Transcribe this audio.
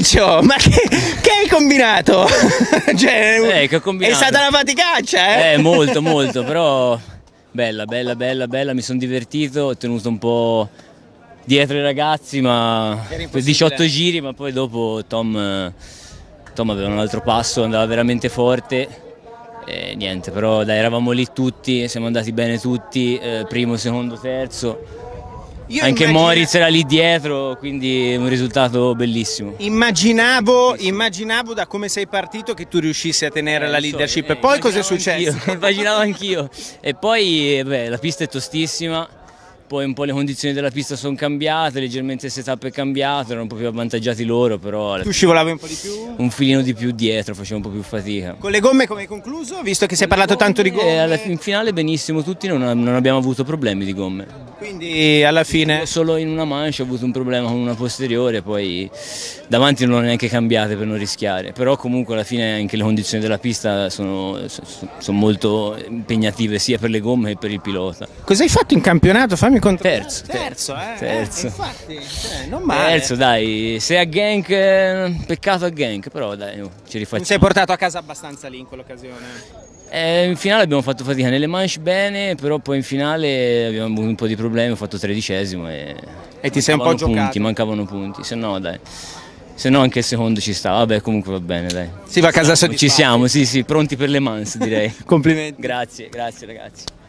Maurizio, ma che hai combinato? Cioè, Che ho combinato? È stata una faticaccia, eh? Molto, però bella, mi sono divertito, ho tenuto un po' dietro i ragazzi, ma per 18 giri, ma poi dopo Tom aveva un altro passo, andava veramente forte. E niente, però dai, eravamo lì tutti, siamo andati bene tutti, primo, secondo, terzo. Anche Moritz era lì dietro, quindi un risultato bellissimo. Immaginavo da come sei partito che tu riuscissi a tenere la leadership. E poi cosa è successo? Immaginavo anch'io. E poi la pista è tostissima, poi un po' le condizioni della pista sono cambiate, leggermente il setup è cambiato, erano un po' più avvantaggiati loro, però tu scivolavi un po' di più? Un filino di più dietro, facevo un po' più fatica. Con le gomme come hai concluso? Visto che si è parlato tanto di gomme. In finale benissimo, tutti non abbiamo avuto problemi di gomme. Quindi alla fine... Solo in una mancia ho avuto un problema con una posteriore, poi davanti non ho neanche cambiate per non rischiare, però comunque alla fine anche le condizioni della pista sono molto impegnative sia per le gomme che per il pilota. Cosa hai fatto in campionato? Fammi controllare. Terzo. Infatti, non male. Terzo, dai, se a Genk, peccato a Genk, però dai, ci rifacciamo. Ti sei portato a casa abbastanza lì in quell'occasione? In finale abbiamo fatto fatica, nelle manche bene, però poi in finale abbiamo avuto un po' di problemi, ho fatto 13esimo e ti sei un po' giocato? Mancavano punti, se no dai, se no anche il secondo ci sta, vabbè comunque va bene dai. Si va a casa soddisfatti? Ci siamo, sì, pronti per le Mans direi. Complimenti. Grazie ragazzi.